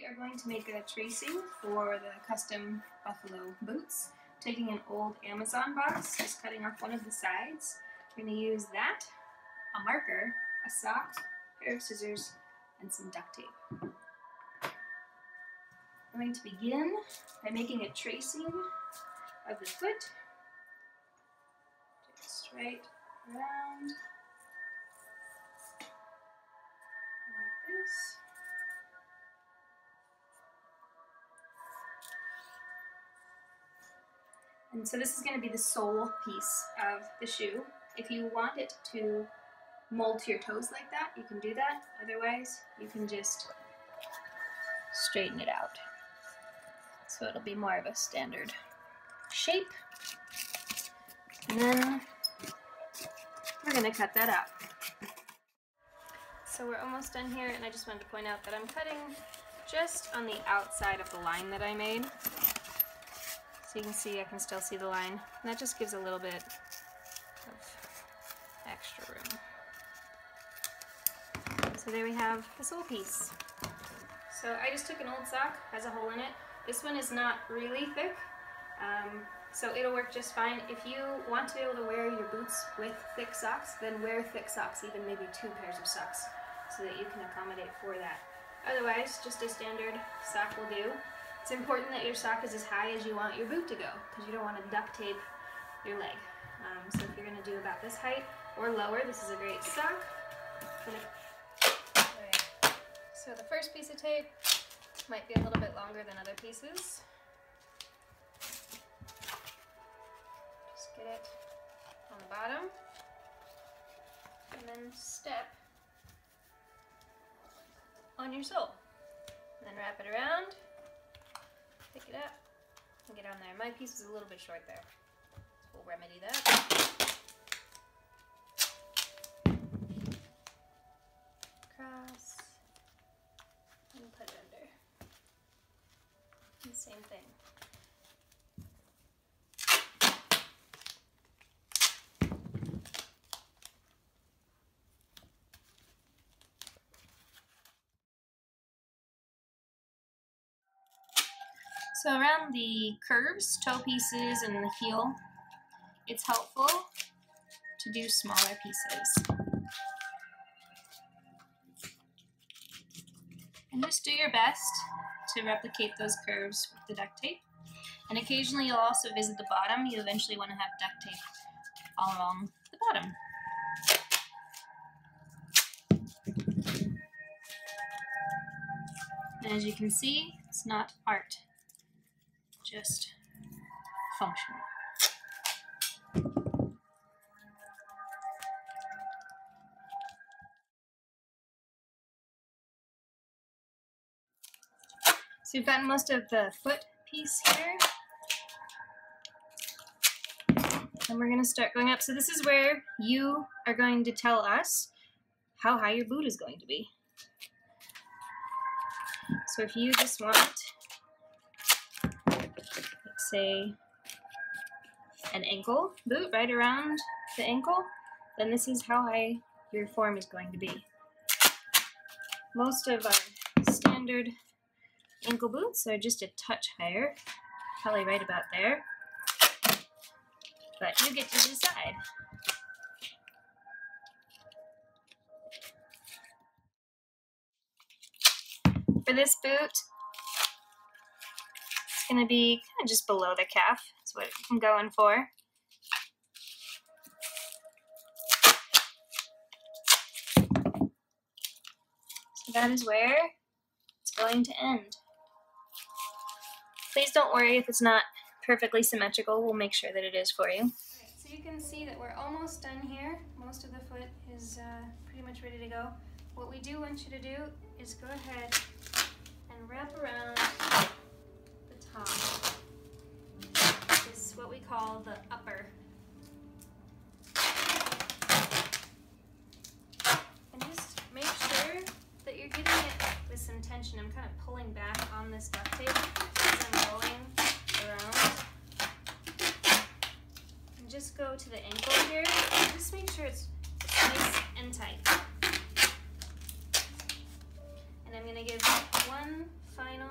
are going to make a tracing for the custom buffalo boots. Taking an old Amazon box, just cutting off one of the sides. We're going to use that, a marker, a sock, a pair of scissors, and some duct tape. I'm going to begin by making a tracing of the foot, just right around like this. And so this is going to be the sole piece of the shoe. If you want it to mold to your toes like that, you can do that. Otherwise, you can just straighten it out. So it'll be more of a standard shape. And then we're going to cut that out. So we're almost done here, and I just wanted to point out that I'm cutting just on the outside of the line that I made. So you can see, I can still see the line. And that just gives a little bit of extra room. So there we have the sole piece. So I just took an old sock, has a hole in it. This one is not really thick, so it'll work just fine. If you want to be able to wear your boots with thick socks, then wear thick socks, even maybe 2 pairs of socks, so that you can accommodate for that. Otherwise, just a standard sock will do. It's important that your sock is as high as you want your boot to go, because you don't want to duct tape your leg. So if you're going to do about this height or lower, this is a great sock. So the first piece of tape might be a little bit longer than other pieces. Just get it on the bottom, and then step on your sole. And then wrap it around, pick it up, and get on there. My piece is a little bit short there, so we'll remedy that. Cross, and put it under. And same thing. So around the curves, toe pieces, and the heel, it's helpful to do smaller pieces. And just do your best to replicate those curves with the duct tape. And occasionally you'll also visit the bottom. You eventually want to have duct tape all along the bottom. And as you can see, it's not art, just functional. So we've gotten most of the foot piece here. And we're going to start going up. So this is where you are going to tell us how high your boot is going to be. So if you just want, like say, an ankle boot right around the ankle, then this is how high your form is going to be. Most of our standard ankle boots are just a touch higher, probably right about there, but you get to decide. For this boot, it's going to be kind of just below the calf. That's what I'm going for. So that is where it's going to end. Please don't worry if it's not perfectly symmetrical. We'll make sure that it is for you. Alright, so you can see that we're almost done here. Most of the foot is pretty much ready to go. What we do want you to do is go ahead and wrap around the top. This is what we call the upper. And just make sure that you're getting it with some tension. I'm kind of pulling back on this duct tape as I'm rolling around. And just go to the ankle here. Just make sure it's nice and tight. And I'm going to give one final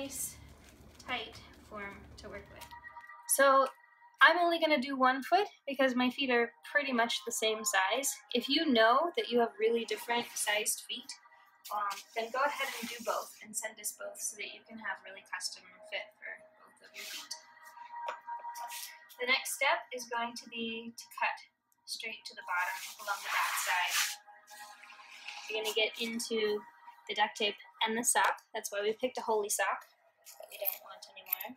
nice, tight form to work with. So I'm only going to do one foot because my feet are pretty much the same size. If you know that you have really different sized feet, then go ahead and do both and send us both so that you can have really custom fit for both of your feet. The next step is going to be to cut straight to the bottom along the back side. You're going to get into the duct tape and the sock. That's why we picked a holey sock that we don't want anymore.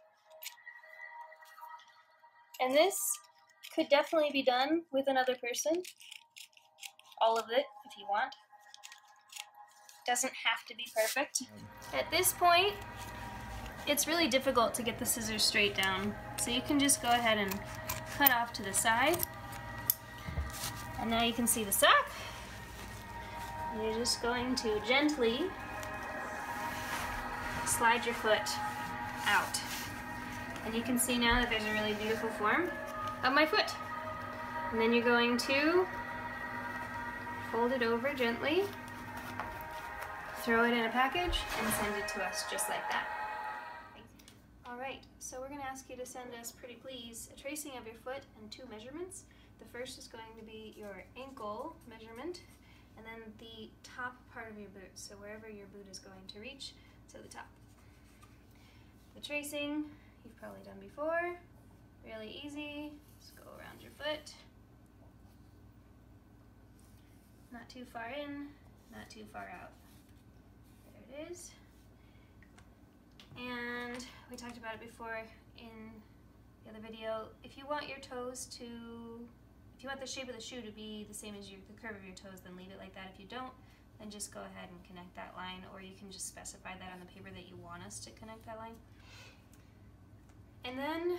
And this could definitely be done with another person. All of it, if you want. Doesn't have to be perfect. At this point, it's really difficult to get the scissors straight down. So you can just go ahead and cut off to the side. And now you can see the sock. You're just going to gently slide your foot out. And you can see now that there's a really beautiful form of my foot. And then you're going to fold it over gently, throw it in a package, and send it to us just like that. Alright, so we're going to ask you to send us, pretty please, a tracing of your foot and 2 measurements. The first is going to be your ankle measurement, and then the top part of your boot, so wherever your boot is going to reach to the top. The tracing, you've probably done before, really easy. Just go around your foot. Not too far in, not too far out. There it is. And we talked about it before in the other video. If you want your toes to, if you want the shape of the shoe to be the same as the curve of your toes, then leave it like that. If you don't, then just go ahead and connect that line, or you can just specify that on the paper that you want us to connect that line. And then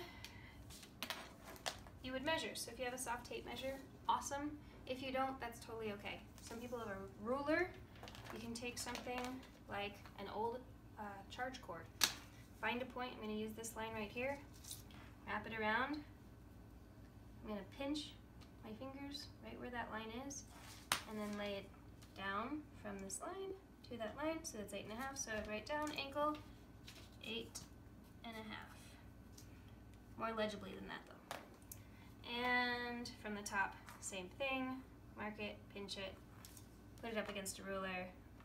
you would measure. So if you have a soft tape measure, awesome. If you don't, that's totally okay. Some people have a ruler. You can take something like an old charge cord. Find a point. I'm going to use this line right here. Wrap it around. I'm going to pinch my fingers right where that line is, and then lay it down from this line to that line. So that's 8.5. So I'd write down ankle 8.5. More legibly than that though. And from the top, same thing. Mark it, pinch it, put it up against a ruler,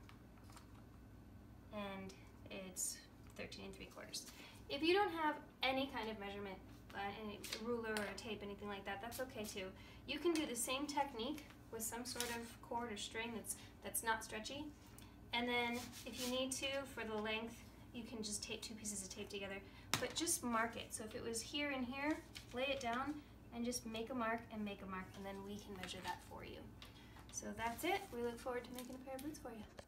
and it's 13 3/4. If you don't have any kind of measurement, any ruler or a tape, anything like that, that's okay too. You can do the same technique with some sort of cord or string that's not stretchy. And then if you need to, for the length, you can just tape 2 pieces of tape together, but just mark it. So if it was here and here, lay it down and just make a mark and make a mark, and then we can measure that for you. So that's it. We look forward to making a pair of boots for you.